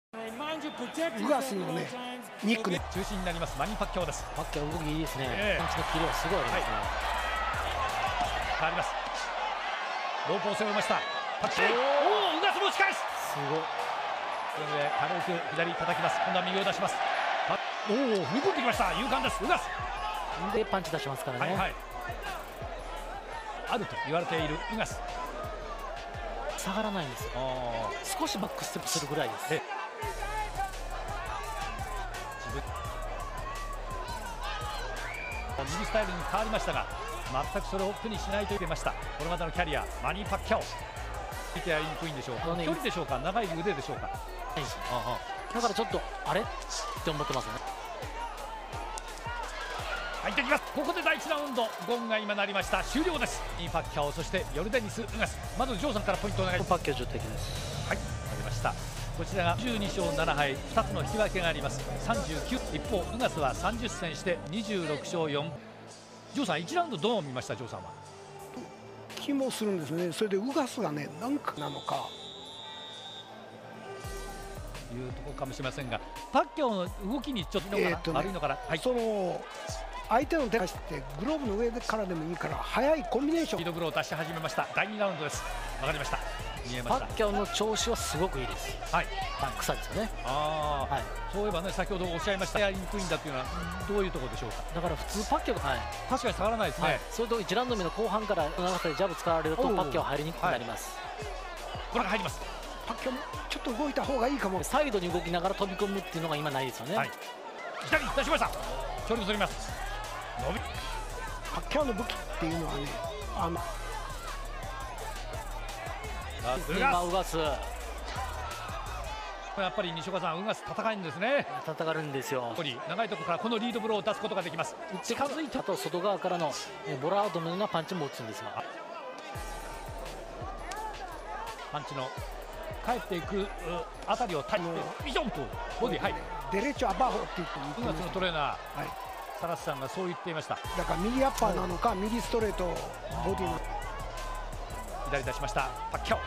ウガスのね、ニックね、 中心になりますマニパッキャオです。 パッキャオ動きいいですね。パンチのキレはすごいありますね。 変わります。ロープを攻めました。パッキャオ、ウガスも打ち返す。すごい。それで軽く左叩きます。今度は右を出します。おお、踏み込んできました。勇敢です。ウガス。 でパンチ出しますからね。 あると言われているウガス。 下がらないんですよ。少しバックステップするぐらいです。 右スタイルに変わりましたが、全くそれを苦にしないと言ってました。これまでのキャリア、マニー・パッキャオ。見てやりにくいんでしょうか。距離でしょうか、長い腕でしょうか。 だからちょっとあれって思ってますね。 入ってきます。ここで第1ラウンド、ゴンが今鳴りました。終了です。マニー・パッキャオ、そしてヨルデニス・ウガス。まずジョーさんからポイントをお願いします。 パッキャオ10的です。 はい、わかりました。こちらが12勝7敗、2つの引き分けがあります。39。一方ウガスは30戦して26勝4。ジョーさん1ラウンドどう見ました。ジョーさんは気もするんですね。それでウガスがね、なんかなのかいうところかもしれませんが、パッキャオの動きにちょっと悪いのかな。 その相手の出してグローブの上からでもいいから速いコンビネーション、 リードグローを出し始めました。第2ラウンドです。わかりました。見えました。 パッキャオの調子はすごくいいです。 はい、 草ですよね。 そういえばね、先ほどおっしゃいましたやりにくいんだというのはどういうところでしょうか。 だから普通パッキャオが確かに下がらないですね。 それと1ラウンド目の後半から長さでジャブ使われるとパッキャオ入りにくくなります。 これが入ります。 パッキャオもちょっと動いた方がいいかも。 サイドに動きながら飛び込むっていうのが今ないですよね。 左出しました。距離を取ります。 パッキャオの武器っていうのはね、 ウガスやっぱり西岡さん、ウガス戦いんですね。 戦るんですよ。 長いところからこのリードブローを出すことができます。 近づいたと外側からのボラードのようなパンチも打つんですが、 パンチの返っていくあたりをタイプビジョンとボディ、 デレッチョアバホって言ってウガスのトレーナー、サラスさんがそう言っていました。 だから右アッパーなのか、右ストレートボディの左出しました。パッキャオ。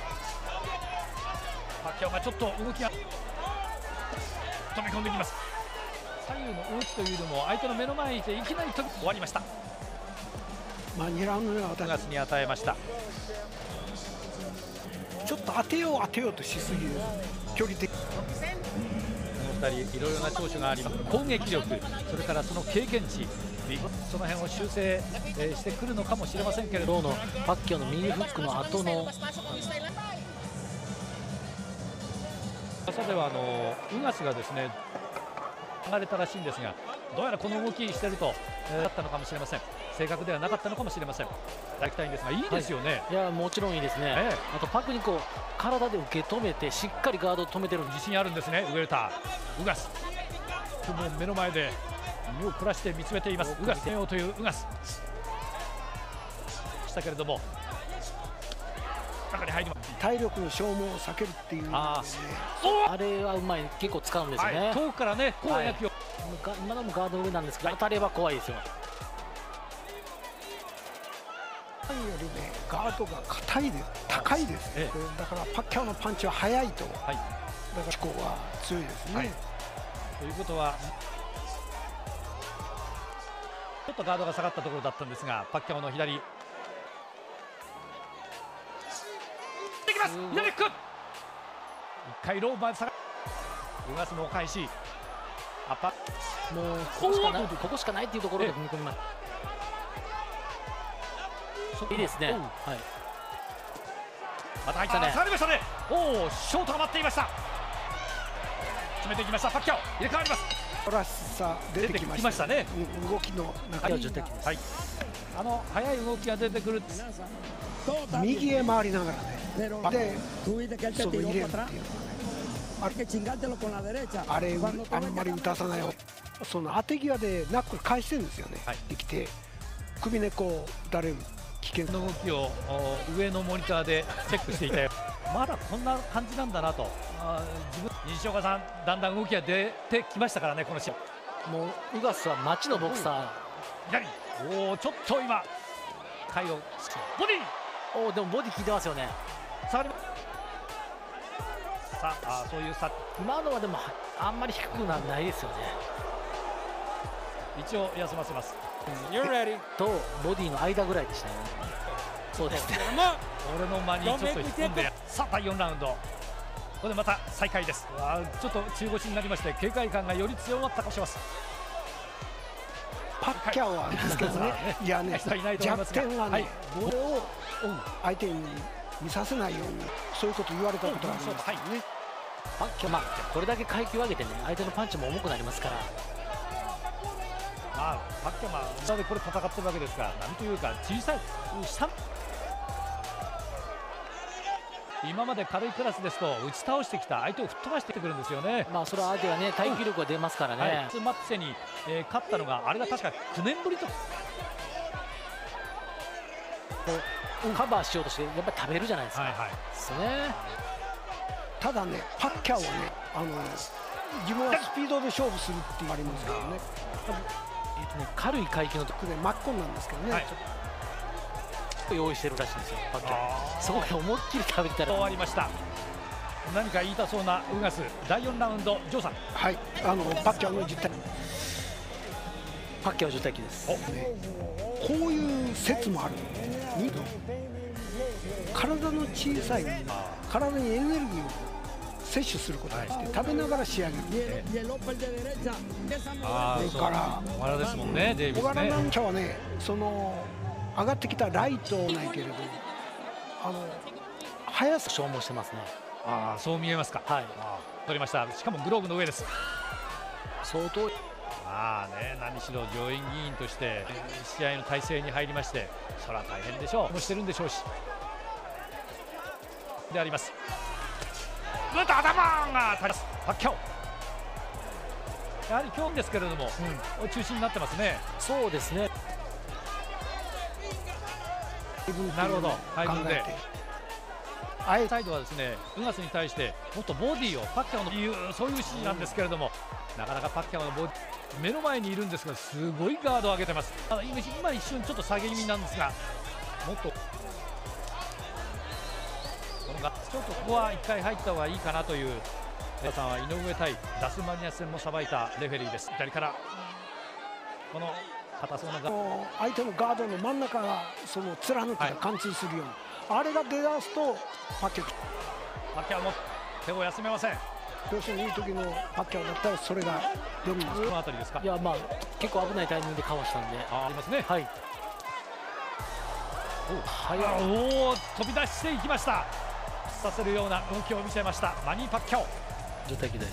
パッキャオがちょっと動きが飛び込んできます。左右の動きというよりも相手の目の前にいていきなり終わりました。 2ラウンド目はウガスに与えました。 ちょっと当てようとしすぎる、距離的。この2人いろいろな長所があります。攻撃力、それからその経験値、その辺を修正してくるのかもしれませんけれども、 パッキャオの右フックの後の朝ではウガスがですね流れたらしいんですが、どうやらこの動きしてるとだったのかもしれません。正確ではなかったのかもしれません。いただきたいんですが、いいですよね。 いや、もちろんいいですね。あとパクにこう体で受け止めてしっかりガードを止めてる。 自信あるんですね、ウェルターウガス。もう目の前で目を凝らして見つめています。ウガス攻めようというウガスしたけれども、中に入ります。 体力の消耗を避けるっていう、 あれはうまい、結構使うんですよね。 遠くからね、こうやく今のもガードの上なんですけど、当たれば怖いですよ。 よりね、ガードが硬いで高いですね。だからパッキャオのパンチは速いと、だから思考は強いですね。 ということはちょっとガードが下がったところだったんですが、パッキャオの左できます。左フック、1回ローバー下がウガスのお返し、アッパー、 もうここしかないっていうところで踏み込みます。いいですね。 また入ったね。下がりましたね。おお、ショートが待っていました。決めていきました。パッキャオ入れ替わります。 トラスさ出てきましたね。動きの中に速い動きが出てくる。 右へ回りながらね。で、その入れるっていうのはあれあんまり打たさない。その当て際でナックル返してるんですよね。できて首根っこを打たれる。 危険な動きを上のモニターでチェックしていたよ。まだこんな感じなんだなと。西岡さん、だんだん動きが出てきましたからね、この試合。 もうウガスは街のボクサー。おお、ちょっと今回をボディ。 でもボディ効いてますよね。 触りさあ、そういう差、 今のはでもあんまり低くはないですよね。 一応休ませます。 とボディの間ぐらいでしたね。そうですね。 俺の間にちょっと引っ込んで、さあ第4ラウンド、ここでまた再開です。ちょっと中腰になりまして警戒感がより強まったかもしれません。 パッキャオはですけどね、いやね、弱点はね、ボールを相手に見させないように、そういうこと言われたことがありますよね。 パッキャオ、これだけ階級を上げてね、相手のパンチも重くなりますから。 パッキャオ下でこれ戦ってるわけですから、なんというか小さい下。今まで軽いクラスですと打ち倒してきた相手を吹っ飛ばしてくるんですよね。 それは相手がね耐久力が出ますからね。 マッチェに、勝ったのがあれが確か9年ぶりと。 カバーしようとしてやっぱり食べるじゃないですか。ですね。 ただね、パッキャオはね、自分はスピードで勝負するって言われますからね。 軽い階級のとこでマッコンなんですけどね。 用意してるらしいんですよ、パッキャオ。そこで思いっきり食べてたら。 終わりました。何か言いたそうなウガス、第4ラウンド、ジョーさん。 はい、パッキャオの10体。 パッキャオ10体級です。 こういう説もある。体の小さい体にエネルギーを摂取することにして食べながら仕上げる。 それから小柄ですもんね、デイビスね。 小柄なんちゃはね、上がってきたライトないけれど、速さ消耗してますね。 そう見えますか。はい。取りました。しかもグローブの上です。 相当。 何しろ上院議員として試合の体制に入りまして、それは大変でしょう。もしてるんでしょうし。であります。頭が当たります。パッキャオ。やはり競技ですけれども、中心になってますね。 そうですね。 なるほど。配分で。サイドはですね、ウガスに対してもっとボディをパッキャオのそういう指示なんですけれども、なかなかパッキャオのボディ目の前にいるんですが、すごいガードを上げてます。今一瞬ちょっと下げ気味なんですが、もっとちょっとここは1回入った方がいいかなという。レさんは井上対ダスマニアス戦もさばいたレフェリーです。左からこの硬そうな相手のガードの真ん中が貫きが貫通するように、あれが出だすとパッキャオも手を休めません。 調子のいい時のパッキャオだったらそれが出るんです。この辺りですか。 いや結構危ないタイミングでかわしたんで。 ありますね。 はい。 飛び出していきました。させるような動きを見せましたマニー・パッキャオ。 10体級です。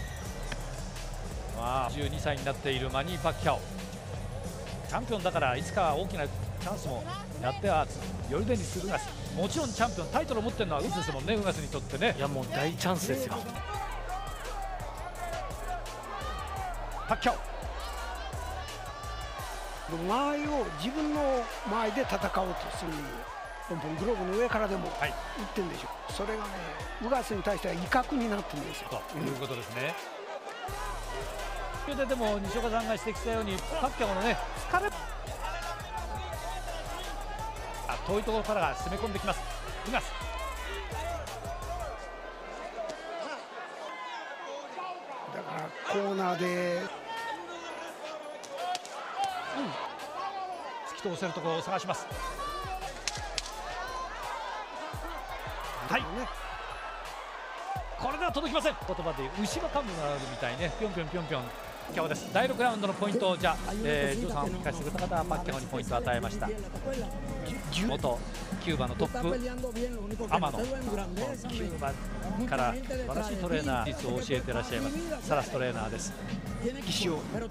12歳になっているマニー・パッキャオ、チャンピオンだからいつか大きなチャンスもやってはよりでにするウガス。もちろんチャンピオンタイトルを持ってるのはウガスですもんね。ウガスにとってね。 いやもう大チャンスですよ。 パッキャオ、 間合いを自分の間合いで戦おうとする。グローブの上からでも打ってるんでしょう。それがね、ウガスに対しては威嚇になってるんですよ。 ということですね。でも西岡さんが指摘したようにパッキャオのね疲れ遠いところからが攻め込んできますウガス。 だからコーナーで突き通せるところを探します。はい、これでは届きません。言葉で牛の幹部があるみたいね。ぴょんぴょんぴょんぴょん。パッキャオです。第6ラウンドのポイントをじゃあ、ジョーさんを聞かせてくれた方はパッキャオにポイントを与えました。元キューバのトップアマノ、キューバから素晴らしいトレーナー術を教えていらっしゃいますサラストレーナーです。 石を行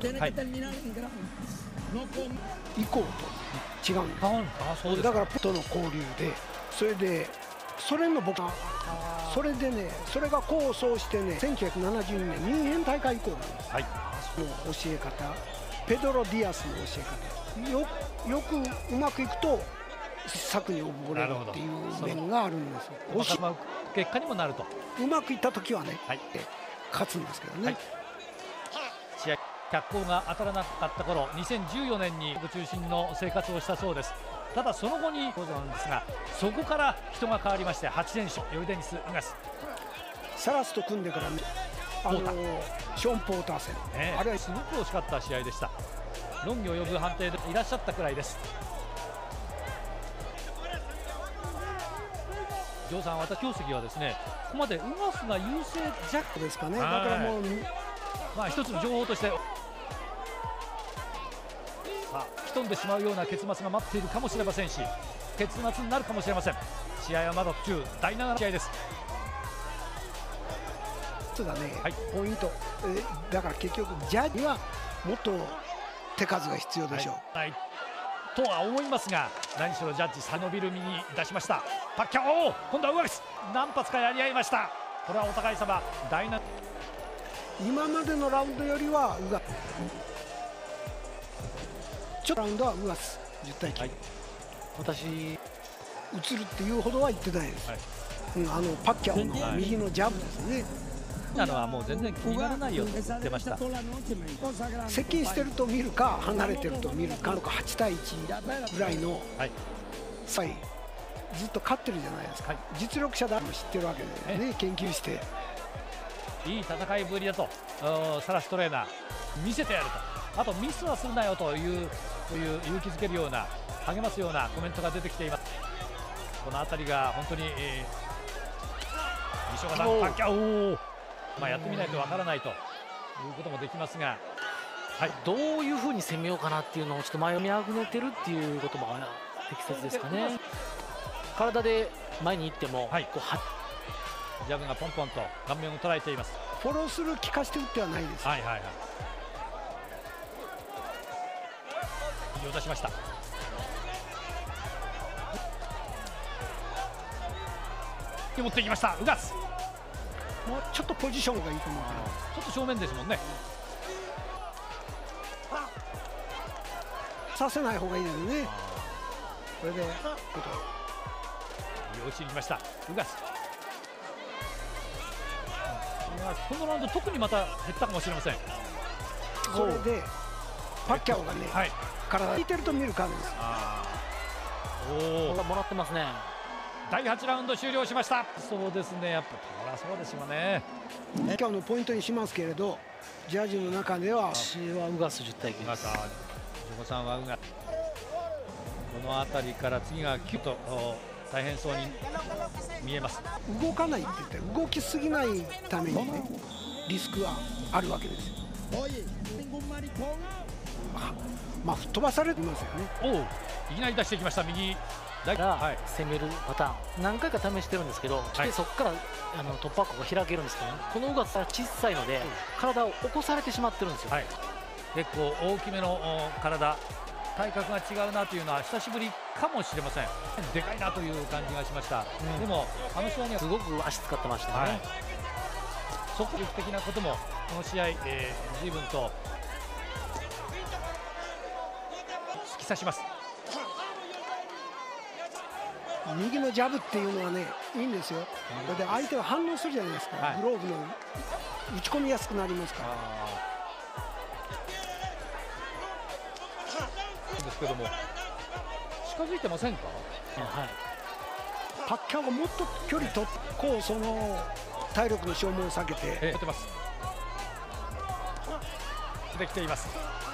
こうと違うんです。だからとの交流で、それでソ連の僕はそれでね、それが構想してね、1972年ミュンヘン大会以降なんです。はい、の教え方、ペドロ・ディアスの教え方、よくうまくいくと策に溺れるっていう面があるんですよ。 結果にもなると。 うまくいった時はね、勝つんですけどね。 試合脚光が当たらなかった頃、2014年に中心の生活をしたそうです。ただその後にそうなんですが、そこから人が変わりまして8連勝、ヨルデニス・ウガス。 サラスと組んでからショーン・ポーター戦、 あれはすごく惜しかった試合でした。論議を呼ぶ判定でいらっしゃったくらいです。ジョーさん、また強敵はですね、ここまでウガスが優勢弱ですかね。だからもう、 一つの情報として、さあ吹き飛んでしまうような結末が待っているかもしれませんし、結末になるかもしれません。試合はまだ途中、第7試合です。 がね、ポイント、だから結局ジャッジはもっと手数が必要でしょう。 とは思いますが、何しろジャッジ差伸びる身に出しました。パッキャオ、今度はウガス、何発かやり合いました。これはお互い様第7。 今までのラウンドよりはウガス、ちょっとラウンドはウガス10対9、 私映るっていうほどは言ってないです、パッキャオの右のジャブですね。 なのはもう全然気にならないよと言ってました。 接近してると見るか離れてると見るかとか8対1ぐらいの差異、ずっと勝ってるじゃないですか、実力者だと知ってるわけでね、研究していい戦いぶりだとサラストレーナー見せてやると、あとミスはするなよという勇気づけるような励ますようなコメントが出てきています。この辺りが本当に西岡さん、パッキャオ、やってみないとわからないということもできますが、 どういうふうに攻めようかなっていうのをちょっと迷いあぐねてるっていうことも適切ですかね。体で前に行っても、 ジャブがポンポンと顔面を捉えています。 フォローする効かして打ってはないです。 右を出しました。持っていきました、ウガス。 もうちょっとポジションがいいと思うから、 ちょっと正面ですもんね。 させない方がいいですね。これで押しに来ましたウガス。このラウンド特にまた減ったかもしれません。 それでパッキャオがね、体引いてると見る感じです。 もらってますね。 第8ラウンド終了しました。そうですね、やっぱそうですよね。 パッキャオのポイントにしますけれど、ジャッジの中では私はウガス10対9です。 ジョコさんはウガス。この辺りから次がキュッと大変そうに見えます。 動かないって言って動きすぎないためにね、リスクはあるわけですよ。吹っ飛ばされてますよね。 いきなり出してきました右。 攻めるパターン何回か試してるんですけど、そこから突破口が開けるんですけど、このウガスは小さいので体を起こされてしまってるんですよ。 結構大きめの体、体格が違うなというのは久しぶりかもしれません。でかいなという感じがしました。でも試合にはすごく足使ってましたね。 速力的なこともこの試合、随分と突き刺します。 右のジャブっていうのはね、いいんですよ。それで相手は反応するじゃないですか、グローブの打ち込みやすくなりますから。 ですけども近づいてませんか。 パッキャオがもっと距離とこうその体力の消耗を避けてやってます。できています。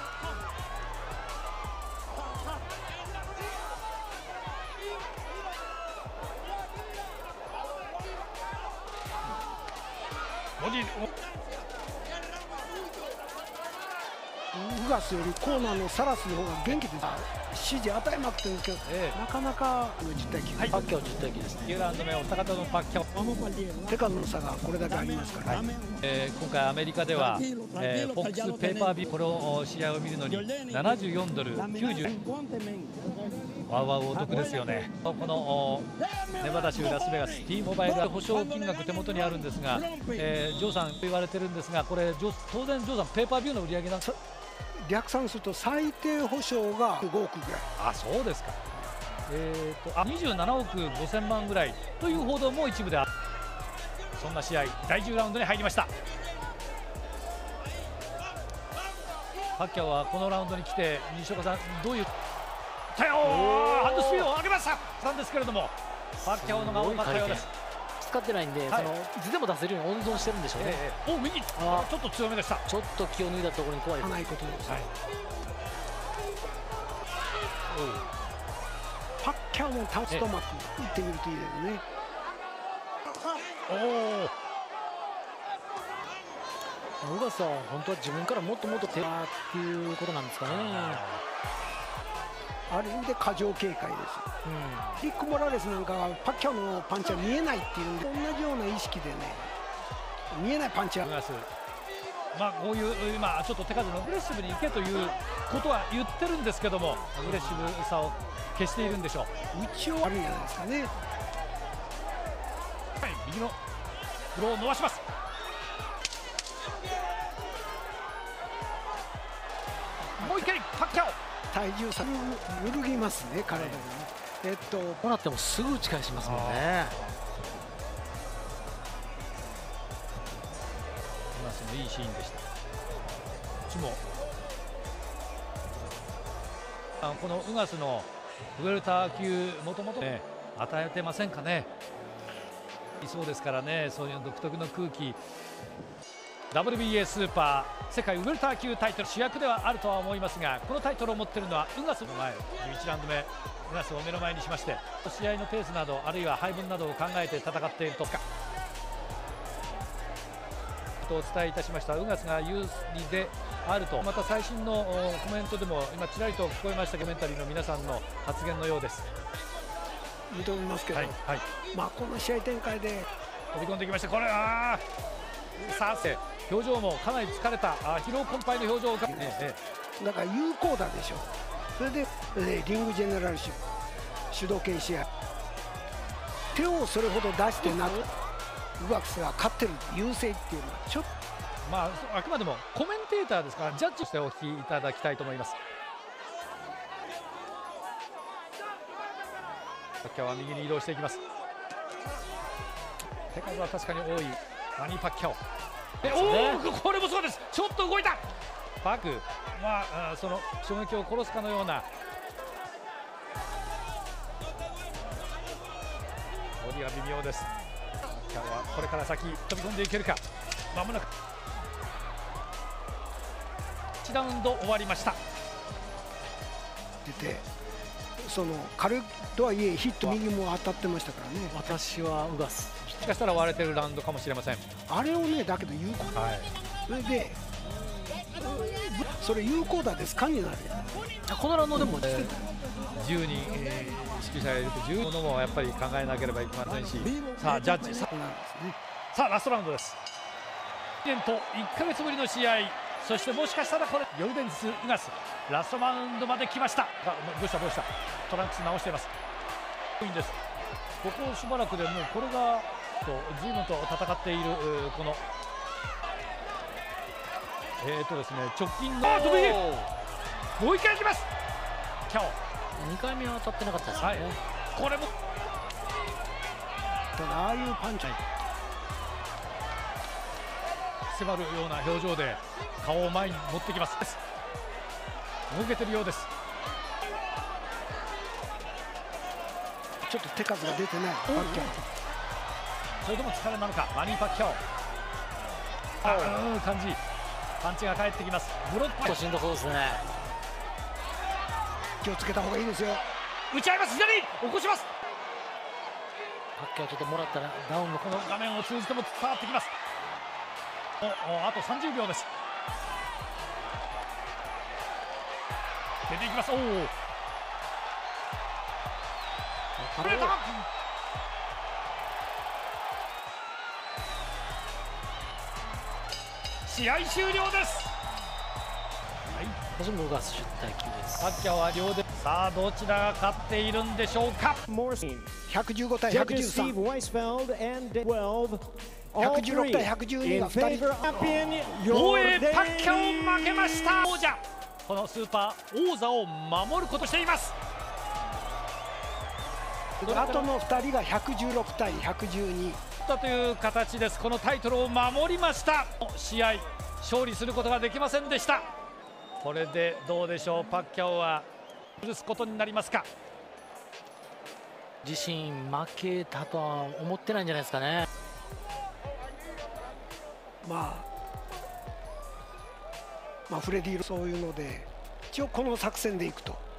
ウガスよりコーナーのサラスの方が元気です。指示与えまくってるんですけど、なかなか10対9、 パッキャオ10対9ですね。 9ラウンド目お二方のパッキャオ、 手数の差がこれだけありますから、 今回アメリカでは、フォックスペーパービュー、この試合を見るのに74ドル90、ワウワウお得ですよね。このネバダ州ラスベガス T モバイル保証金額手元にあるんですが、ジョーさんと言われてるんですが、これ当然ジョーさんペーパービューの売り上げなんですか。 逆算すると最低保証が5億ぐらい。 そうですか。27億5000万ぐらいという報道も一部である。そんな試合、第10ラウンドに入りました。パッキャオはこのラウンドに来て、西岡さんどういうハンドスピードを上げましたなんですけれども、パッキャオのが多かったようです。 使ってないんで、いつでも出せるように温存してるんでしょうね。 お右、ちょっと強めでした。 ちょっと気を抜いたところに怖いです。 ないことです。パッキャオもタツトマック打ってみるといいですね。 小笠は本当は自分からもっともっと手がっていうことなんですかね。 ある意味で過剰警戒です。リック・モラレスなんかはパッキャオのパンチは見えないっていうんで、同じような意識でね、見えないパンチは。 まあこういう今ちょっと手数のアグレッシブにいけということは言ってるんですけども、アグレッシブさを消しているんでしょう。 一応あるんじゃないですかね。 右のフローを伸ばします。もう一回パッキャオ。 体重差揺るぎますね、体がね。 こうなってもすぐ打ち返しますもんね。 いいシーンでした。このウガスのウェルター級もともとね与えてませんかね。いそうですからね、そういう独特の空気。WBA スーパー世界ウェルター級タイトル主役ではあるとは思いますが、このタイトルを持っているのはウガスの前、11ラウンド目ウガスを目の前にしまして、試合のペースなどあるいは配分などを考えて戦っているとかお伝えいたしました。ウガスが有利であると、また最新のコメントでも今ちらりと聞こえましたコメンタリーの皆さんの発言のようです。 認めますけど、まあこの試合展開で飛び込んできました。これさせ表情もかなり疲れた疲労困憊の表情が、 だから有効だでしょう。それでリングジェネラル主導権試合、手をそれほど出してなくウガスが勝ってる優勢っていうのはちょっとまああくまでもコメンテーターですからジャッジしてお聞きいただきたいと思います。パッキャオは右に移動していきます。手数は確かに多いマニー・パッキャオ。これもそうです。ちょっと動いた。バックその衝撃を殺すかのようなボディは微妙です。パッキャオはこれから先飛び込んでいけるか。まもなく1ラウンド終わりました。 出てその軽いとはいえヒット右も当たってましたからね。 私はウガス。 もしかしたら割れてるラウンドかもしれません。 あれをねだけど有効、それでそれ有効だですかになる。 このラウンドでも 10人、指揮者がいると10ものもやっぱり考えなければいけませんし、さあジャッジさあラストラウンドです。1年と1ヶ月ぶりの試合、そしてもしかしたらこれヨルデンス・ウガスラストラウンドまで来ました。どうしたトランクス直しています。いいんです。ここしばらくでもうこれが随分と戦っているこのですね直近のもう一回いきます。キャオ 2回目は当たってなかったですね。 これもただああいうパンチ迫るような表情で顔を前に持ってきます。動けてるようです。 ちょっと手数が出てないパッキャオ。 それでも疲れなのかマニー・パッキャオ感じパンチが返ってきます。ブロックとしんどそうですね。 気をつけた方がいいですよ。 打ち合います。左起こします。 パッキャオちょっともらったらダウンのこの画面を通じても伝わってきます。あと30秒です。出ていきます。試合終了です。 私もウガス10対9です。 パッキャオは両でさあどちらが勝っているんでしょうか。 115対113、116対112が2人。 防衛パッキャオ負けました。王者このスーパー王座を守ることしています。 あとの2人が116対112 という形です。このタイトルを守りました。試合勝利することができませんでした。これでどうでしょう。パッキャオは許すことになりますか。 自身負けたとは思ってないんじゃないですかね。 まあフレディそういうので一応この作戦でいくと。